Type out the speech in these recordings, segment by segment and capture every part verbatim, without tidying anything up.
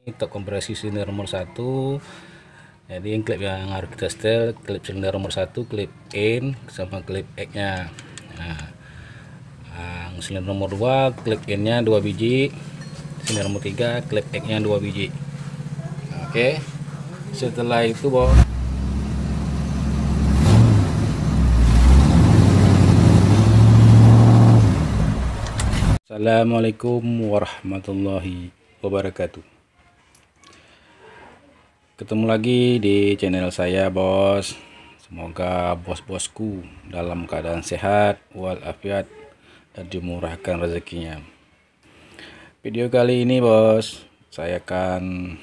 Untuk kompresi silinder nomor satu, jadi klip yang harus kita setel, klip silinder nomor satu, klip in sama klip X nya. Nah, yang silinder nomor dua, klip in nya dua biji, silinder nomor tiga, klip X nya dua biji. Oke, setelah itu bos, Assalamualaikum warahmatullahi wabarakatuh. Ketemu lagi di channel saya bos. Semoga bos-bosku dalam keadaan sehat walafiat dan dimurahkan rezekinya. Video kali ini bos, saya akan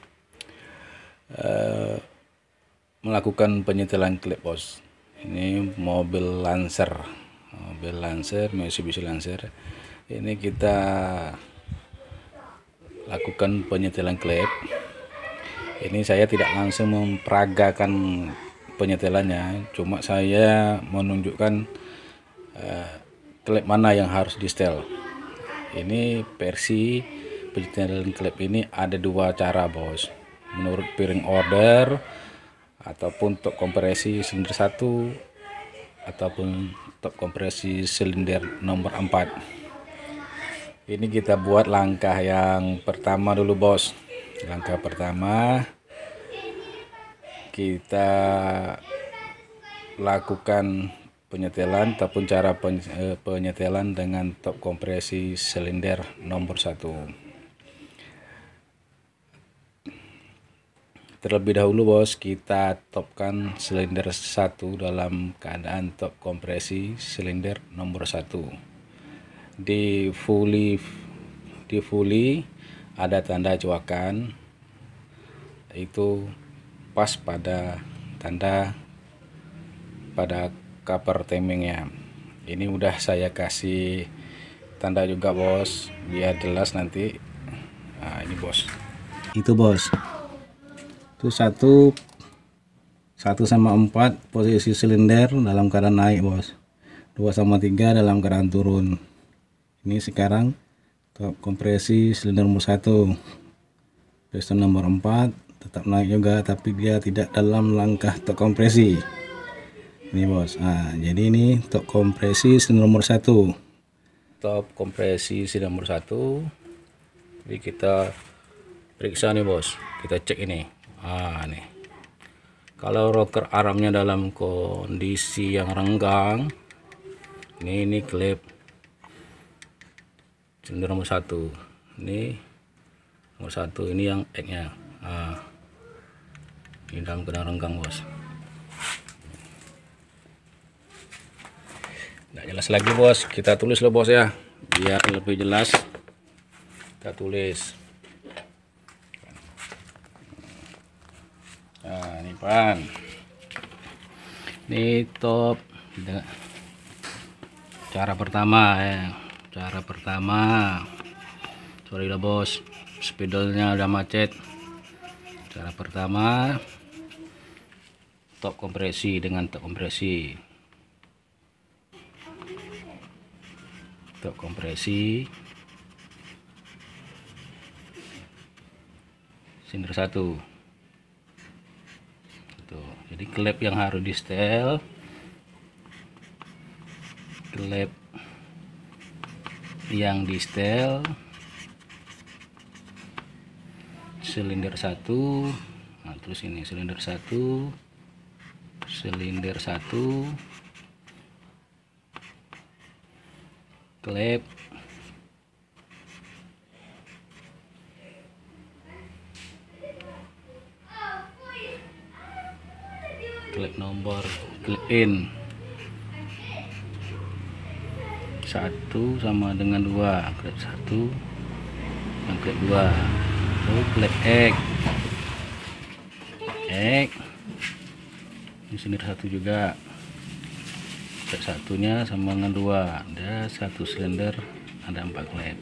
uh, melakukan penyetelan klip bos. Ini mobil Lancer, mobil Lancer, Mitsubishi Lancer. Ini kita lakukan penyetelan klip. Ini saya tidak langsung memperagakan penyetelannya, cuma saya menunjukkan uh, klip mana yang harus di setel. Ini versi penyetelan klip ini ada dua cara bos, menurut piring order ataupun top kompresi silinder satu ataupun top kompresi silinder nomor empat. Ini kita buat langkah yang pertama dulu bos. Langkah pertama kita lakukan penyetelan ataupun cara penyetelan dengan top kompresi silinder nomor satu. Terlebih dahulu bos, kita topkan silinder satu dalam keadaan top kompresi silinder nomor satu. Di fully di fully ada tanda coakan, itu pas pada tanda pada cover timingnya. Ini udah saya kasih tanda juga bos, biar jelas nanti. Nah ini bos, itu bos, itu satu satu sama empat posisi silinder dalam keadaan naik bos, dua sama tiga dalam keadaan turun. Ini sekarang top kompresi silinder nomor satu, piston nomor empat tetap naik juga, tapi dia tidak dalam langkah top kompresi. Ini bos, nah jadi ini top kompresi silinder nomor satu, top kompresi silinder nomor satu. Jadi kita periksa nih bos, kita cek ini. Ah nih, kalau rocker armnya dalam kondisi yang renggang, ini ini klip silinder nomor satu, ini nomor satu, ini yang X nya. Nah, ini dalam keadaan renggang bos. Nggak jelas lagi bos, kita tulis loh bos ya, biar lebih jelas. Kita tulis. Nah ini pan, ini top. Cara pertama ya. Cara pertama, sorry lah bos, spidolnya udah macet. Cara pertama, top kompresi dengan top kompresi, top kompresi silinder satu. Tuh, jadi klip yang harus di setel, klip yang di setel silinder satu. Nah, terus ini silinder satu, silinder satu, klip klip nomor, klip in satu sama dengan dua, klip satu dan klip dua. Lalu klip X X ini silinder satu juga, klip satunya sama dengan dua, ada satu silinder, ada empat klip.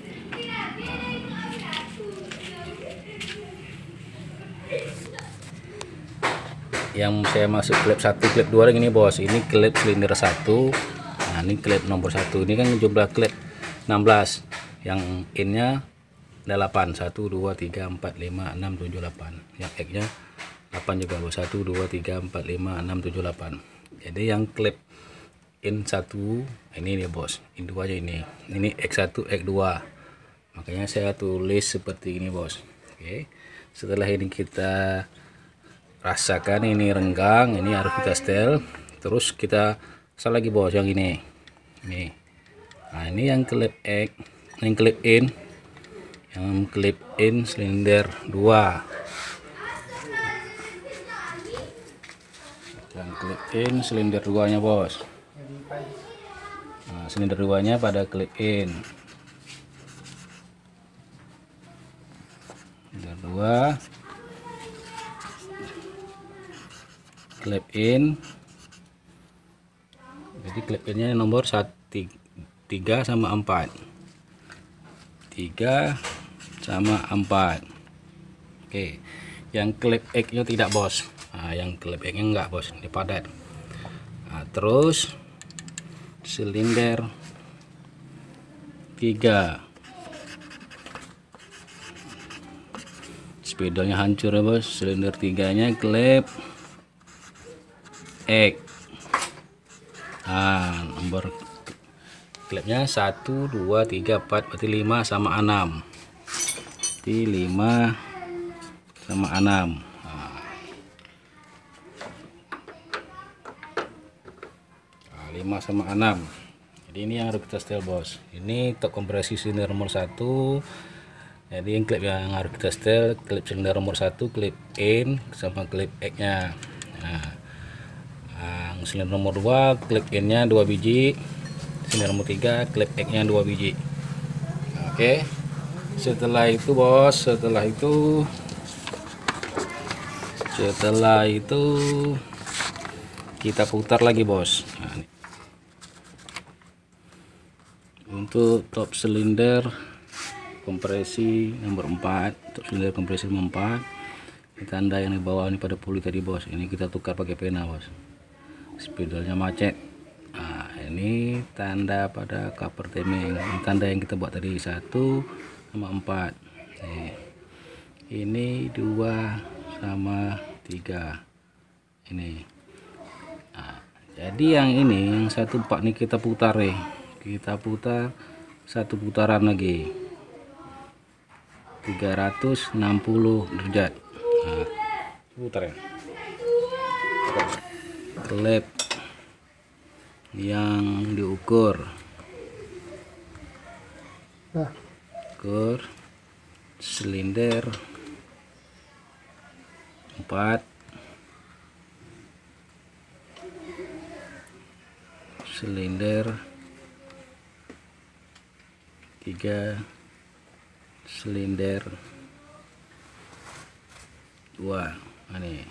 Yang saya masuk klip satu, klip dua ini bos, ini klip silinder satu. Nah ini klip nomor satu, ini kan jumlah klip enam belas, yang innya delapan, satu dua tiga empat lima enam tujuh delapan. Yang X nya delapan juga bos, satu dua tiga empat lima enam tujuh delapan. Jadi yang klip in satu ini nih bos, in dua aja ini ini X satu X dua, makanya saya tulis seperti ini bos. Oke, setelah ini kita rasakan ini renggang, ini harus kita setel, terus kita pasang lagi bos yang ini ini. Nah ini yang klip X, yang klip in, yang klip in silinder dua, yang klip in silinder dua nya bos. Nah, silinder dua nya pada klip in, silinder dua klip in. Jadi klip innya nomor satu, tiga sama empat, tiga sama empat. Oke, yang klip X nya tidak bos. Nah, yang klip X nya enggak bos, ini padat. Nah, terus silinder tiga, spidolnya hancur ya bos. Silinder tiga nya klip X. Nah, nomor klipnya satu dua tiga empat, berarti lima sama enam, berarti lima sama enam. Nah, lima sama enam. Jadi ini yang harus kita setel bos. Ini top kompresi silinder nomor satu. Jadi yang klip yang harus kita setel, klip silinder nomor satu, klip in sama klip X nya. Nah, yang silinder nomor dua, klip in nya dua biji, silinder nomor tiga, klip X nya dua biji. Oke, setelah itu bos, setelah itu setelah itu kita putar lagi bos. Nah, ini. Untuk top silinder kompresi nomor empat, top silinder kompresi nomor empat, ini tanda yang di bawah ini pada puli tadi bos, ini kita tukar pakai pena bos. Spidolnya macet. Nah, ini tanda pada cover temeng, ini tanda yang kita buat tadi, satu sama empat. Nih. Ini dua sama tiga ini. Nah, jadi yang ini yang satu empat ini kita putar nih, kita putar satu putaran lagi tiga ratus enam puluh derajat. Nah, putar ya. Klip yang diukur, ukur silinder empat, silinder tiga, silinder dua. Ini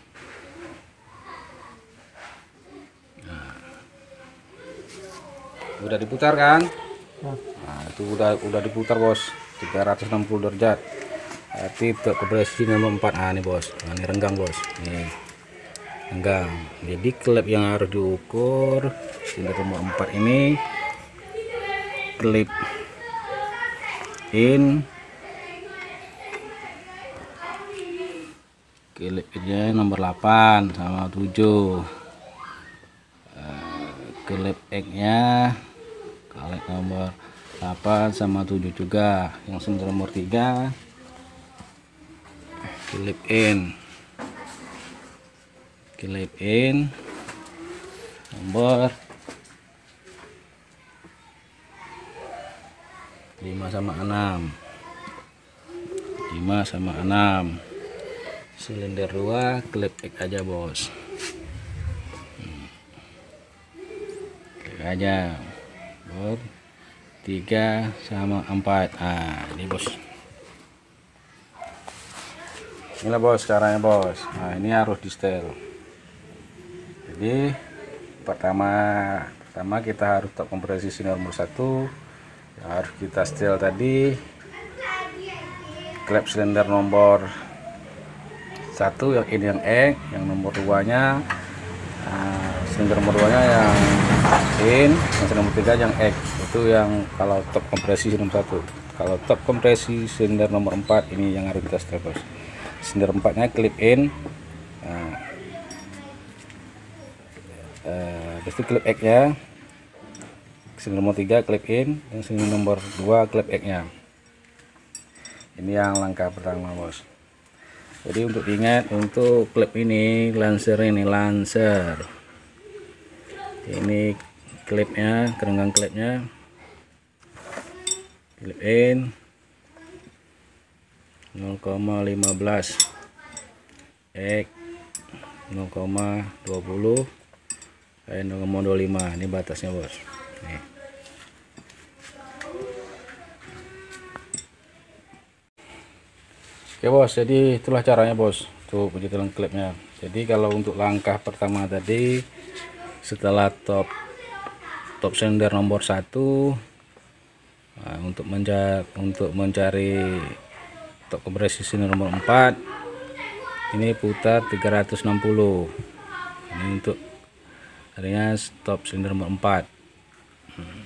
udah diputar kan? Nah, itu udah udah diputar bos, tiga ratus enam puluh derajat. Berarti untuk kompresi nomor empat. Nah, ini bos. Nah, ini renggang bos. Nih. Renggang. Jadi klip yang harus diukur silinder nomor empat ini, klip in, klipnya nomor delapan sama tujuh, klip X nya klip nomor delapan sama tujuh juga. Yang silinder nomor tiga, klip in, klip in nomor lima sama enam, lima sama enam. Silinder dua, klip X aja bos, klip aja bos. Tiga sama empat. Ah, ini bos, inilah bos caranya bos. Nah, ini harus di setel. Jadi pertama pertama kita harus top kompresi silinder nomor satu, yang harus kita setel tadi klep silinder nomor satu yang ini yang X, yang nomor dua nya nah, silinder nomor dua nya yang in, yang silinder nomor tiga yang X. Itu yang kalau top kompresi nomor satu. Kalau top kompresi silinder nomor empat ini yang harus kita setel bos. Silinder empatnya clip in, nah, uh, itu clip X nya. Silinder nomor tiga clip in, dan silinder nomor dua clip X nya. Ini yang langkah pertama bos. Jadi untuk diingat, untuk klip ini lancer, ini lancer ini klipnya, kerenggang klipnya clip in nol koma lima belas, X nol koma dua puluh, nol koma dua puluh lima. Ini batasnya bos. Nih. Oke bos, jadi itulah caranya bos untuk penyetelan klipnya. Jadi kalau untuk langkah pertama tadi, setelah top top silinder nomor satu, nah, untuk mencari untuk mencari top kompresi silinder nomor empat, ini putar tiga ratus enam puluh. Ini untuk adanya top silinder nomor empat. Hmm.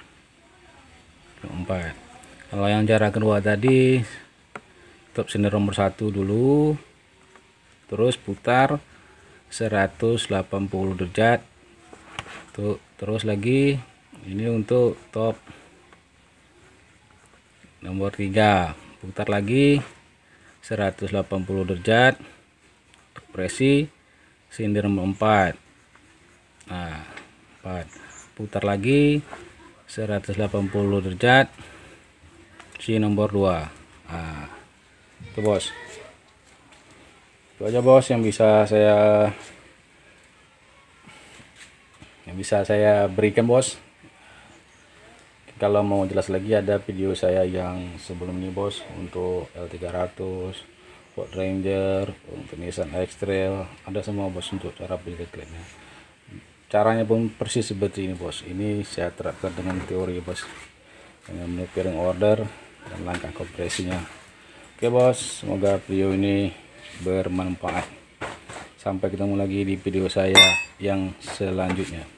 empat. Kalau yang cara kedua tadi, top silinder nomor satu dulu, terus putar seratus delapan puluh derajat tuh, terus lagi ini untuk top nomor tiga, putar lagi seratus delapan puluh derajat kompresi silinder nomor empat. Nah, empat, putar lagi seratus delapan puluh derajat si nomor dua. Nah, itu bos, itu aja bos yang bisa saya yang bisa saya berikan bos. Kalau mau jelas lagi ada video saya yang sebelum ini bos, untuk L tiga ratus, Ford Ranger, untuk Nissan X-Trail, ada semua bos untuk cara beli klipnya. Caranya pun persis seperti ini bos. Ini saya terapkan dengan teori bos, dengan menu pairing order dan langkah kompresinya. Oke bos, semoga video ini bermanfaat. Sampai ketemu lagi di video saya yang selanjutnya.